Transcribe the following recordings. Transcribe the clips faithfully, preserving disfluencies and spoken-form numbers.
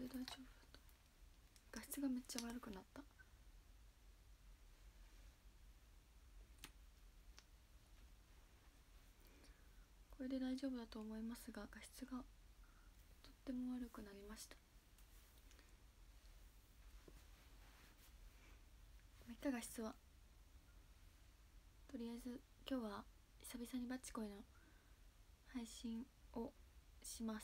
れ大丈夫だった？画質がめっちゃ悪くなった。これで大丈夫だと思いますが、画質がとっても悪くなりました。まあ、いっか、画質はとりあえず今日は久々にバッチコイの配信をします。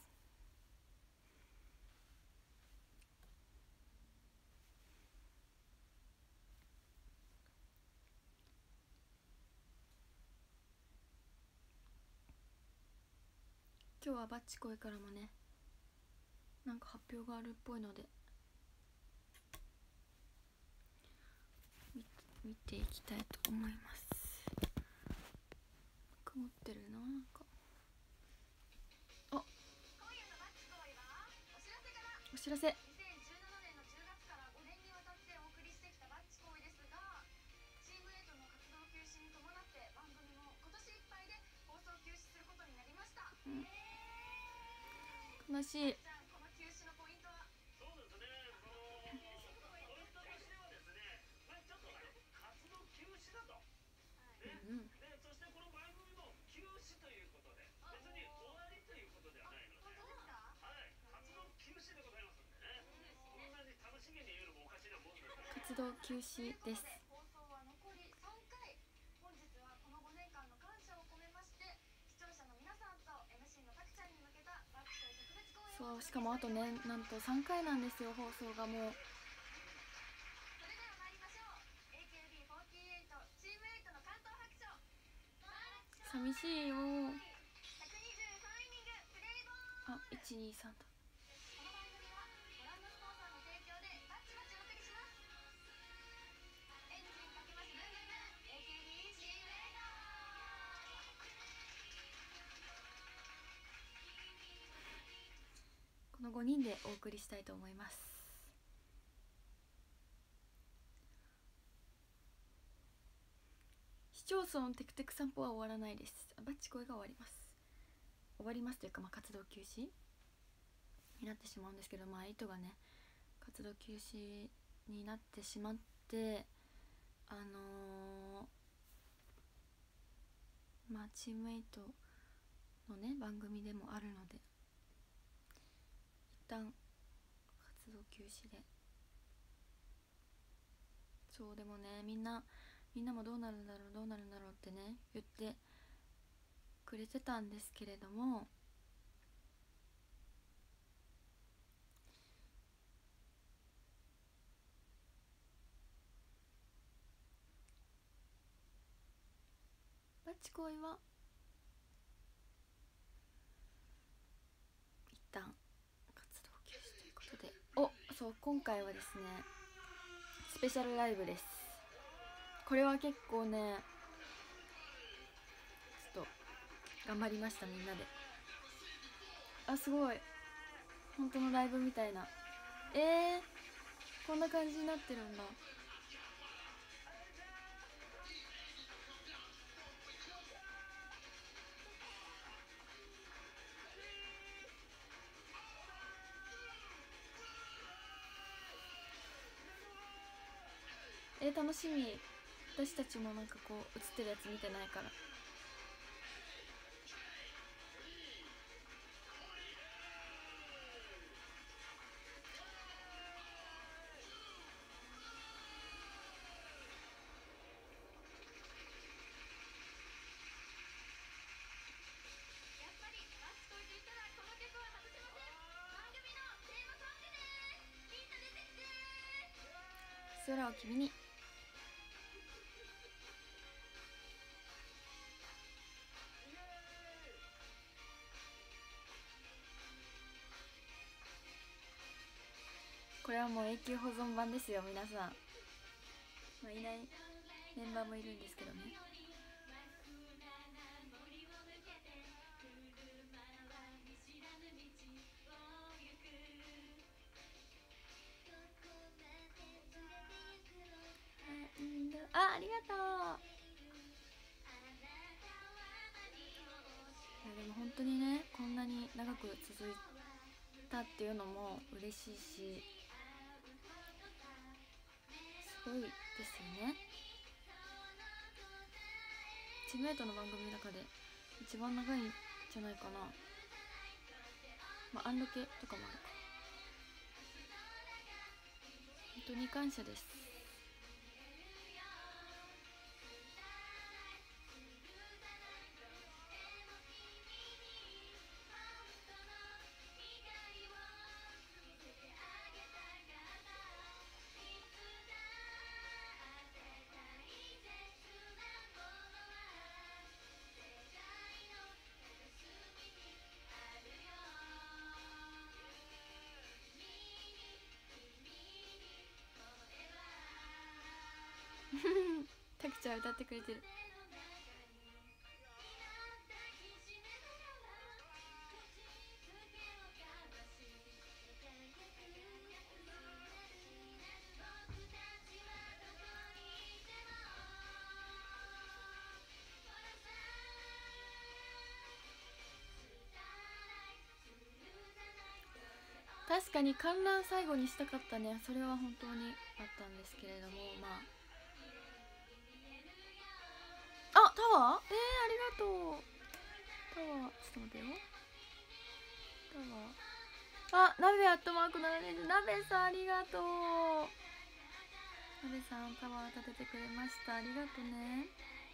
今日はバッチコイからもね、なんか発表があるっぽいので見、見ていきたいと思います。曇ってるな、なんか。あ、お知らせ。悲しい。活動休止です。そう、しかもあとね、なんとさんかいなんですよ、放送がもう。寂しいよ。あ、いちにさんだ。このごにんでお送りしたいと思います。市町村テクテク散歩は終わらないです。バッチコイが終わります。終わりますというか、まあ、活動休止になってしまうんですけど、まあ糸がね活動休止になってしまって、あのー、まあチームエイトのね番組でもあるので、一旦活動休止で。そうでもね、みんなみんなもどうなるんだろうどうなるんだろうってね言ってくれてたんですけれども、バッチコイは一旦活動休止ということで、お、そう、今回はですねスペシャルライブです。これは結構ねちょっと頑張りました、みんなで。あ、すごい本当のライブみたいな。えー、こんな感じになってるんだ。えー、楽しみ。私たちもなんかこう映ってるやつ見てないから。空を君に。これはもう永久保存版ですよ皆さん。まあ、いないメンバーもいるんですけどね。あ、ありがとう。いやでも本当にねこんなに長く続いたっていうのも嬉しいし、すごいですよね。チームメイトの番組の中で一番長いんじゃないかな。まあアンロケとかもあるか。本当に感謝です。たくちゃん歌ってくれてる。確かに観覧最後にしたかったね。それは本当にあったんですけれども、まああ、タワー、えー、ありがとう。タワー、ちょっと待ってよ。タワー、あ、鍋アットマークななねん、鍋さんありがとう。鍋さんタワー立ててくれました、ありがとうね。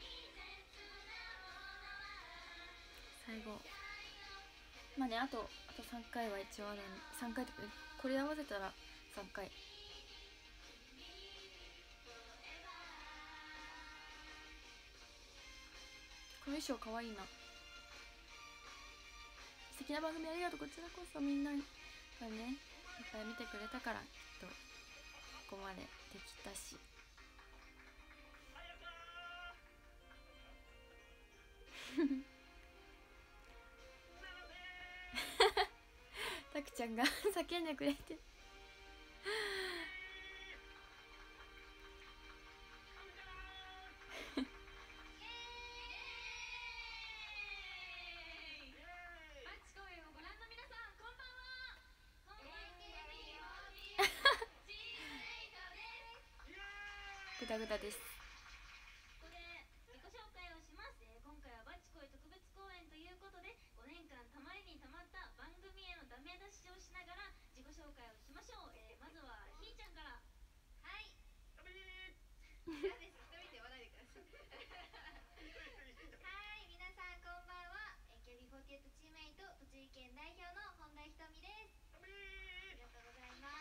最後まあね、あとあとさんかいは一応あるん、さんかいとかこれ合わせたらさんかい。この衣装かわいいな。素敵な番組ありがとう。こちらこそみんながねいっぱい見てくれたからきっとここまでできたし。たくちゃんが叫んでくれてグダグダです。 ここで自己紹介をします。えー、今回はバチコイ特別公演ということでごねんかんたまりにたまった番組へのダメ出しをしながら自己紹介をしましょう。えー、まずはひーちゃんから。はい、ダメー嫌です。一人で言わないでください。はい、皆さんこんばんは。 エーケービーフォーティーエイト チームメイト栃木県代表の本田ひとみです。ダメーありがとうございます。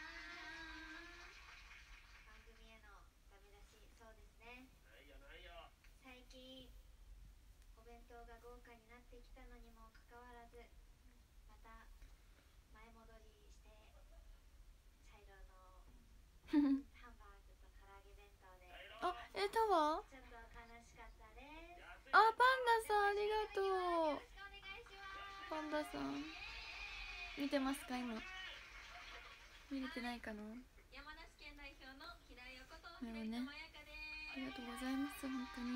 番組へのダメ出し、そうですね、ないよないよ。最近お弁当が豪華になってきたのにもかかわらずまた前戻りして茶色のハンバーグと唐揚げ弁当であ、え、タワー、 ちょっと悲しかったです。 あ、パンダさんありがとう。 よろしくお願いします。 パンダさん見てますか？今見れてないかな。 山梨県代表の平井横となるほどね、 平井智也香です。 ありがとうございます。本当に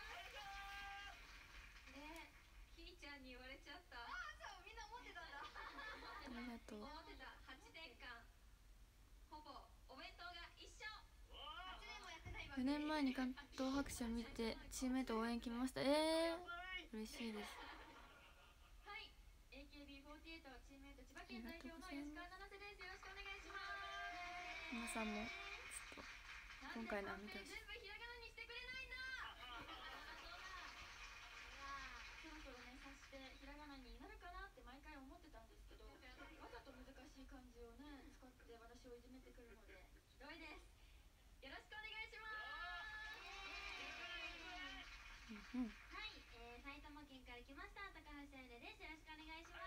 ね、ひーちゃんに言われちゃった。ああ、そう、みんな思ってたんだ。 ありがとう。 思ってた。はちねんかんほぼお弁当が一緒。はちねんもやってないわけ。 よねんまえに関東白書を見てチームメイト応援決めました。えー、嬉しいです。 はい、エーケービーフォーティーエイト チームメイト千葉県代表の吉川七瀬です。よろしくお願いします。 皆さんもちょっと今回のは見てほしい。 全部ひらがなにしてくれないんだ。そろそろね、察してひらがなになるかなって毎回思ってたんですけど、わざと難しい漢字をね使って私をいじめてくるのでひどいです。よろしくお願いします。 うんうん、 はい、えー、埼玉県から来ました高橋愛理です。よろしくお願いします。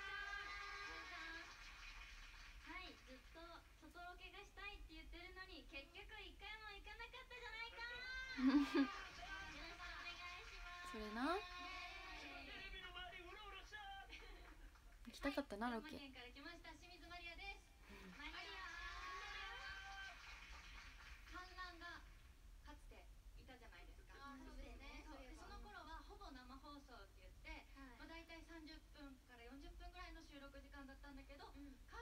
はい、ずっと外ロケがしたいって言ってるのに結局一回も行かなかったじゃないか。よろしくお願いします。 それな、行きたかったなロケ。 群馬県から来ました清水マリアです。マリア、観覧がかつていたじゃないですか。あ、そうですね。そうで、その頃はほぼ生放送って言って、はい、まあ、大体さんじゅっぷんからよんじゅっぷんぐらいの収録時間だったんだけど、うん、カ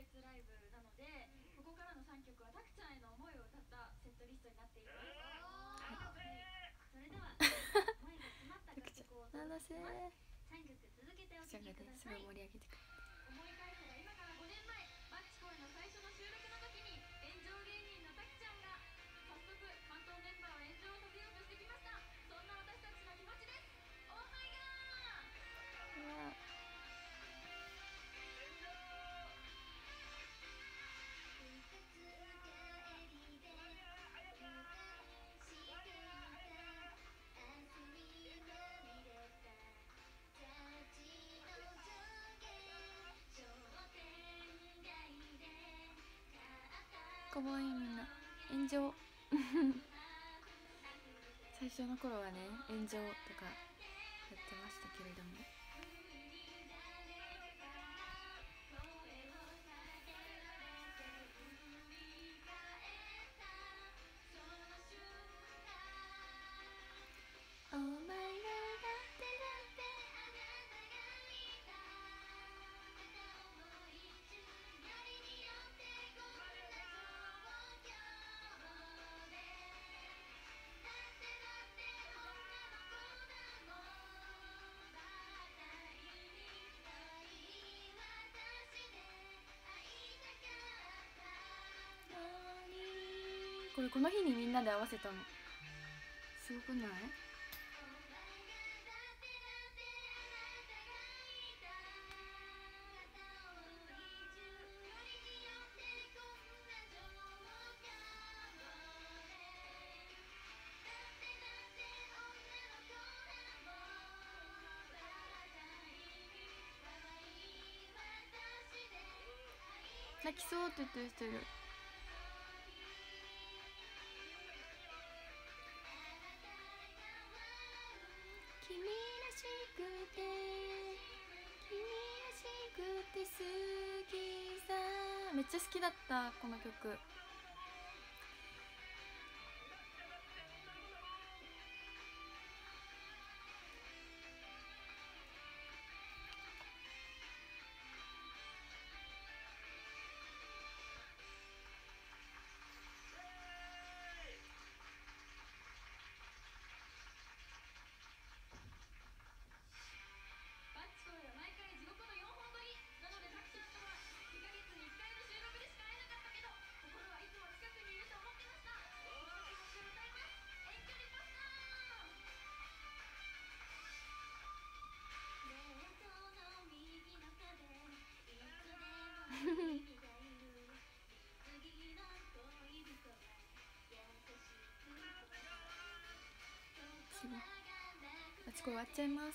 別ライブなので、ここからのさんきょくはたくちゃんへの思いを歌ったセットリストになっています。それでは思いが詰まった楽曲をお届けします。さんきょく続けてお聴きください。思い返せば今からごねんまえ、マッチコイの最初の収録の時に炎上芸人のたくちゃんが早速関東メンバーを炎上させようとしてきました。そんな私たちの気持ちです。オーマイガー。かわいい、みんな炎上最初の頃はね、炎上とかやってましたけれども、お前がだってだってこれこの日にみんなで合わせたのすごくない？泣きそうって言ってる人いる。君らしくて君らしくて好きさ、めっちゃ好きだったこの曲。あちこ終わっちゃいます。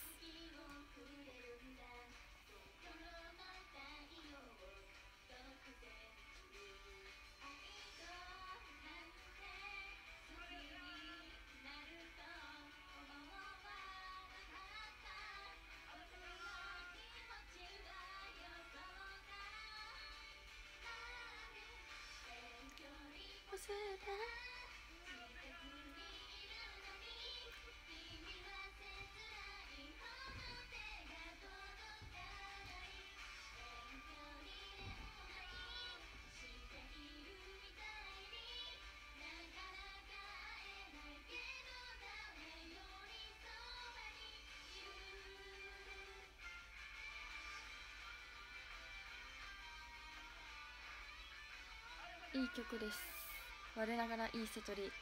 いい曲です。我ながらいい瀬戸り。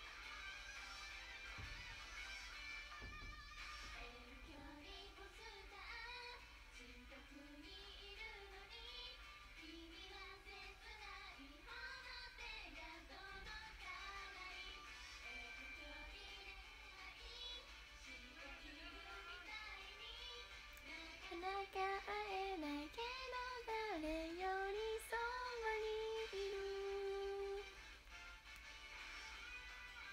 なかなか会えないけど誰よりそばにいる。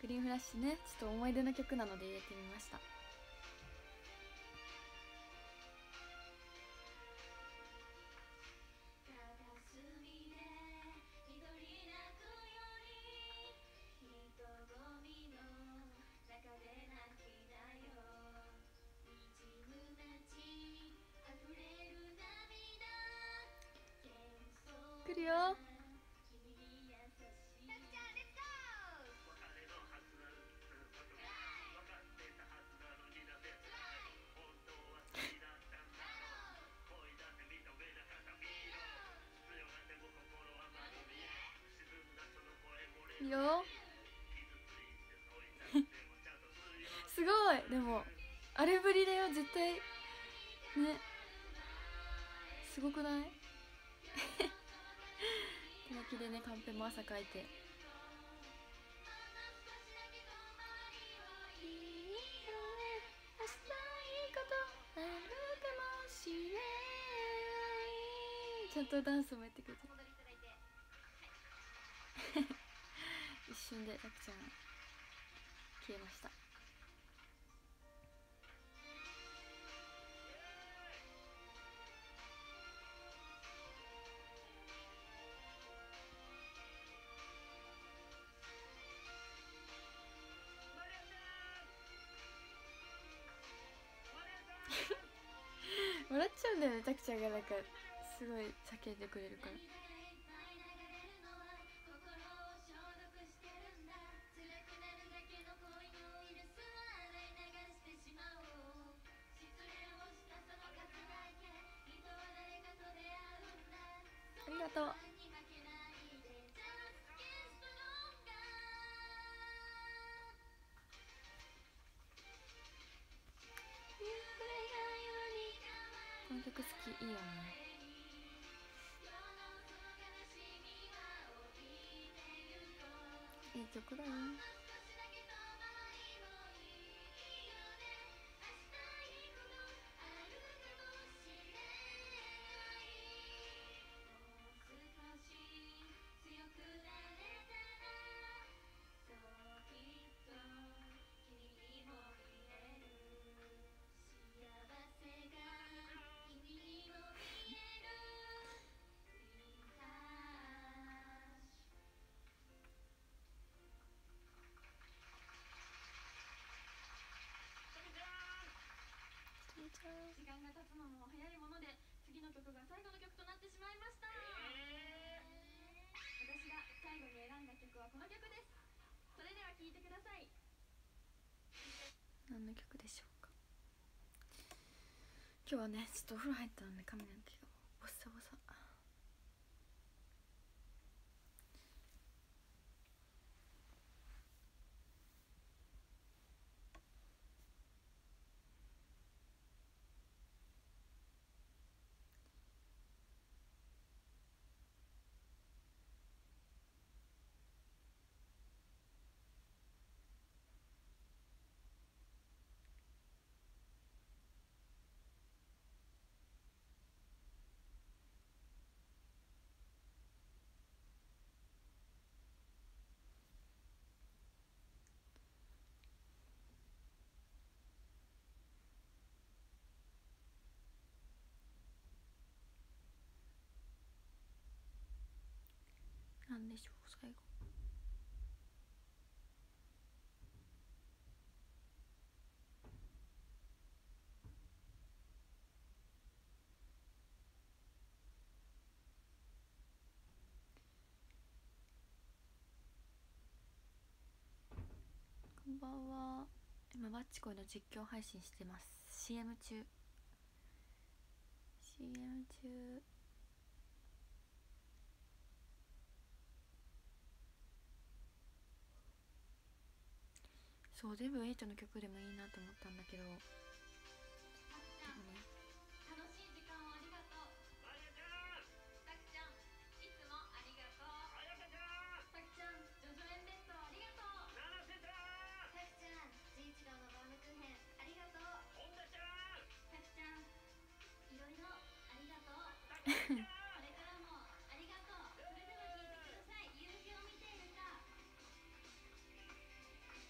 リンフラッシュね、ちょっと思い出の曲なので入れてみました。来るよ。いいよすごい。でもあれぶりだよ絶対ね。すごくない手書きでね、カンペも朝書いて。ちゃんとダンスもやってくれて一瞬でたくちゃん消えました。笑っちゃうんだよね、たくちゃんがなんかすごい叫んでくれるから。ありがとう。この曲好き、いいよね。いい曲だよ。 時間が経つのも早いもので、次の曲が最後の曲となってしまいました、えー、私が最後に選んだ曲はこの曲です。それでは聴いてください。 何の曲でしょうか。今日はねちょっとお風呂入ったので髪の毛がボッサボサ。なんでしょう最後。こんばんは。今バッチコイの実況配信してます。 シーエム 中 シーエム 中。そう全部エイトの曲でもいいなと思ったんだけど、でもね楽しい時間をありがとう。まりあちゃん、たくちゃん、いつもありがとう。あやかちゃん、たくちゃん、ジョジョ園弁当ありがとう。ななせちゃん、 たくちゃん、じいちろうのバームクーヘンありがとう。 ほんだちゃん、 たくちゃん、いろいろありがとう。これからもありがとう。それでは聞いてください。夕日を見ているか。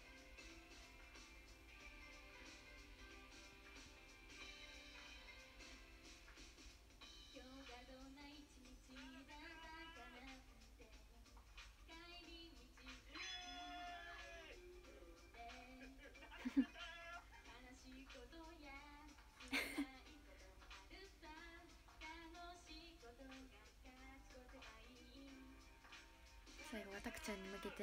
はたくちゃんに向けて。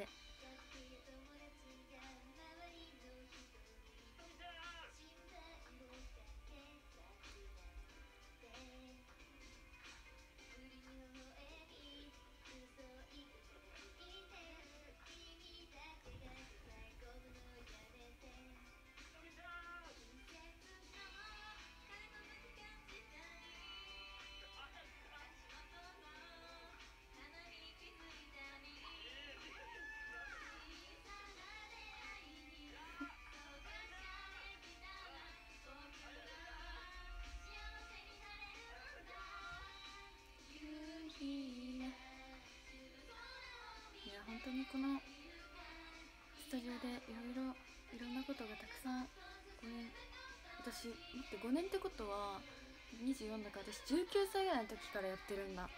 いや本当にこのスタジオでいろいろいろんなことがたくさんごねん、私待ってごねんってことはにじゅうよんだから私じゅうきゅうさいぐらいの時からやってるんだ。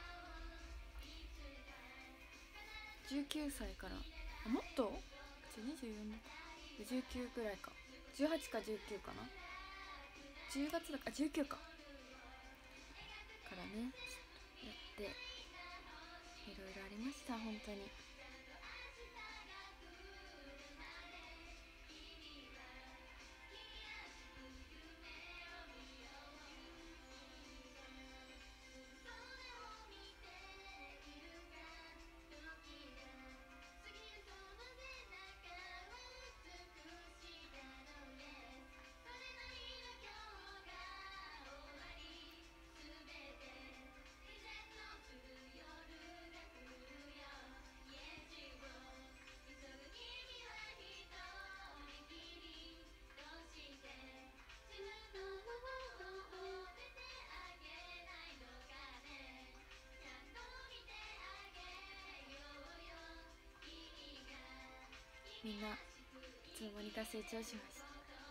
じゅうきゅうさいから、あもっとにじゅうよんだじゅうきゅうぐらいか、じゅうはちかじゅうきゅうかな、じゅうがつだからじゅうきゅうかからねやっていろいろありました本当に。みんないつの間にか成長しました。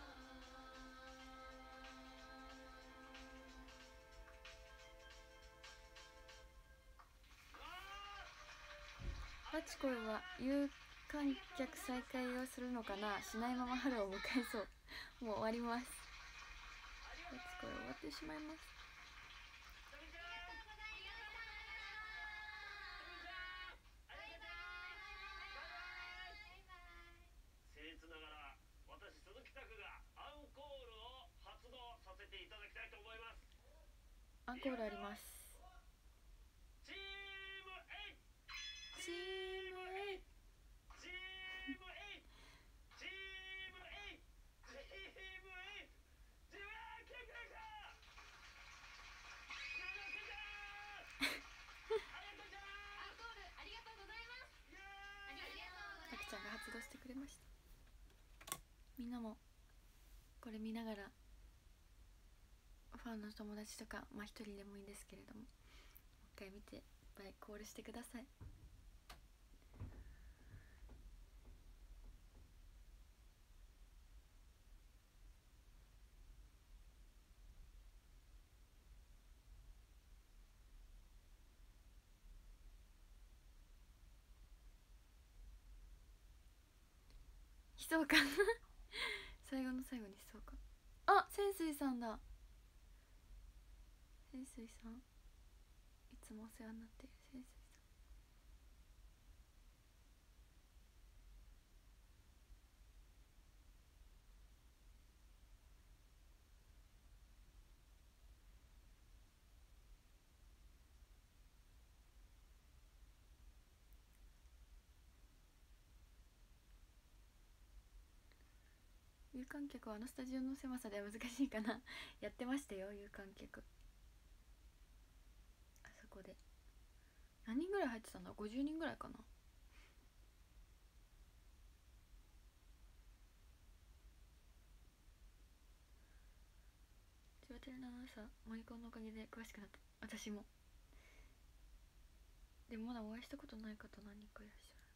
バチコイは有観客再開をするのかな。しないまま春を迎えそう。もう終わります。バチコイ終わってしまいます。 僭越ながら私鈴木拓がアンコールを発動させていただきたいと思います。 アンコールあります。 チームエイチームエイチームエイチームエイチームエイ自分はキラキラキラアンコールありがとうございます。ありがとうございます。 たくちゃんが発動してくれました。みんなもこれ見ながらファンの友達とかまあ一人でもいいんですけれども、もう一回見ていっぱいコールしてください。悲壮感最後の最後に悲壮感。あ、潜水さんだ。潜水さん、いつもお世話になっている潜水さん。有観客はあのスタジオの狭さでは難しいかなやってましたよ有観客。あそこで何人ぐらい入ってたんだ、ごじゅうにんぐらいかな。千葉テレのアナウンサーマリコンのおかげで詳しくなった。私も。でもまだお会いしたことない方何人かいらっしゃる。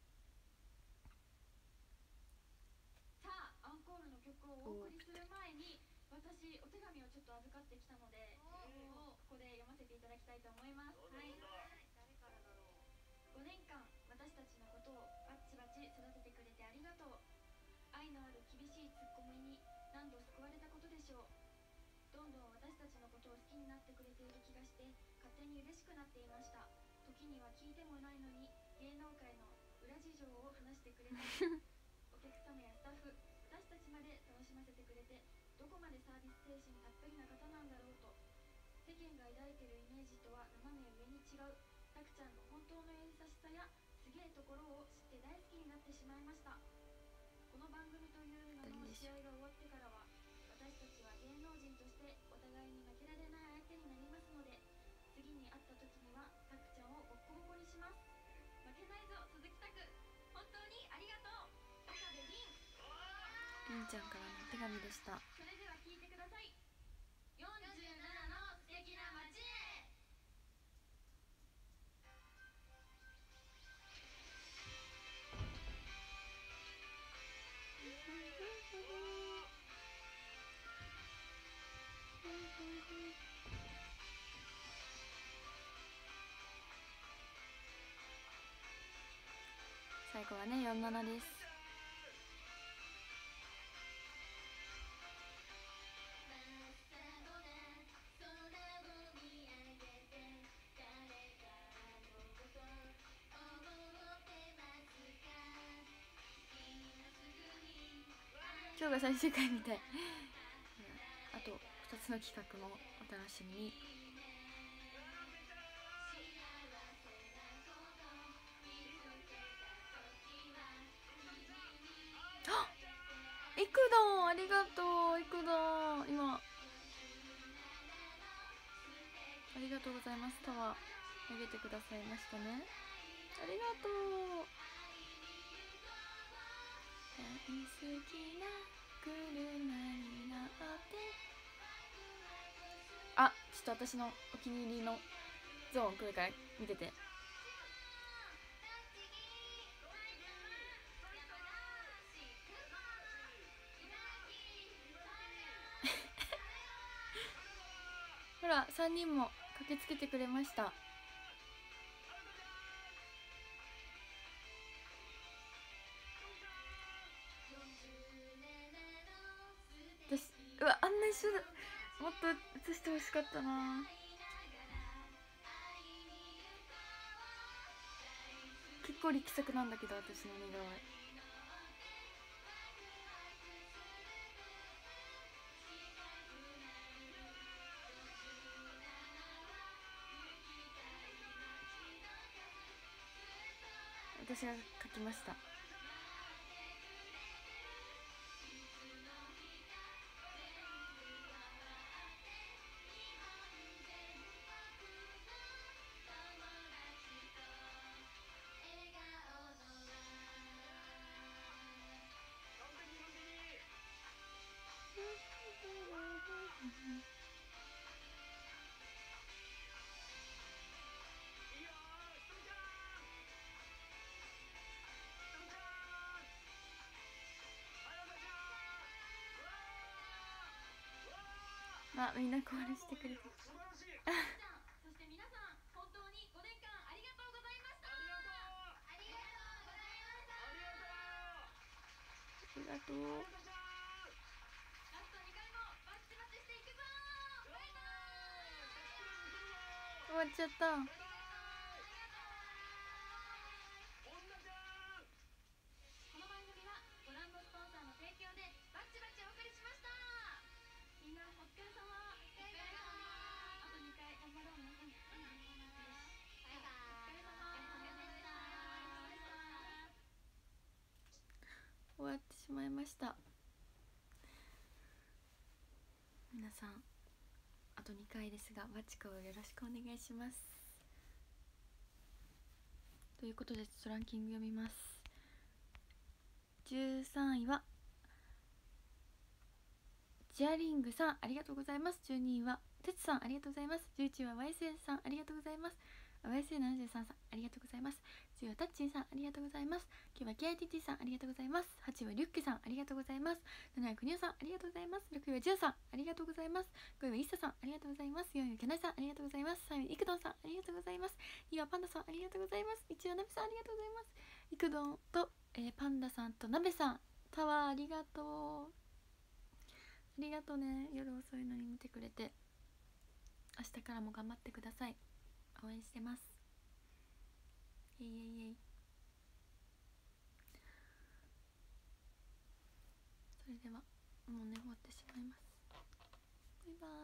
さあアンコールの曲をお送りする前に私お手紙をちょっと預かってきたので、をここで読ませていただきたいと思います。はい、誰からだろう。ごねんかん私たちのことをバッチバチ育ててくれてありがとう。愛のある厳しいツッコミに何度救われたことでしょう。どんどん私たちのことを好きになってくれている気がして勝手に嬉しくなっていました。時には聞いてもないのに芸能界の象を話してくれたりお客様やスタッフ、私たちまで楽しませてくれて、どこまでサービス精神たっぷりな方なんだろうと、世間が抱いているイメージとは斜め上に違うたくちゃんの本当の優しさやすげえところを知って大好きになってしまいました。この番組という名の試合が終わってからは、私たちは芸能人としてお互いに負けられない相手になりますので、次に会った時にはたくちゃんをボッコボコにします。負けないぞ鈴木拓、本当にありがとう。岡部凛。 りんちゃんからのお手紙でした。 それでは聞いてください。よんじゅうななの素敵な街へ。 最後はねよんじゅうななです。今日が最終回みたいあとふたつの企画もお楽しみに。いくどんありがとう。いくどん今ありがとうございます。タワーあげてくださいましたね。ありがとう。大好きな車になってあ、ちょっと私のお気に入りのゾーン来るから見てて。ほらさんにんも駆けつけてくれました。私うわあんな一緒だ、もっと映してほしかったな。結構力作なんだけど私の似顔絵。私が描きました。あ、みんなコールしてくれてそして皆さん本当にごねんかんありがとうございました。 ありがとうございました。 ありがとう。 ラストにかいもバチバチしていくぞ。バイバーイ。 終わっちゃった。 この番組はご覧のスポンサーの提供でバチバチお送りしました。みんなお疲れ様。お疲れ様。あとにかい頑張ろうね。うん、バイバーイ。お疲れ様。お疲れ様でした。 終わってしまいました。皆さんあとにかいですがバチコをよろしくお願いします。ということでちょっとランキング読みます。じゅうさんいはジアリングさんありがとうございます。じゅうにいはてつさんありがとうございます。じゅういちいは ワイエスエー さんありがとうございます。ワイエスエーななじゅうさん さんありがとうございます。じゅういはタッチンさんありがとうございます。きゅういは ケーアイティーティー さんありがとうございます。はちいはリュッケさんありがとうございます。なないはクニオさんありがとうございます。ろくいはジュンさんありがとうございます。ごいはイッサさんありがとうございます。よんいはキャナイさんありがとうございます。さんいはイクドンさんありがとうございます。にいはパンダさんありがとうございます。いちいはナベさんありがとうございます。イクドンと、えー、パンダさんとナベさんタワーありがとう。ありがとうね。夜遅いのに見てくれて。明日からも頑張ってください。応援してます。イエイイエイイエイ。 ではもう寝坊ってしまいます。バイバーイ。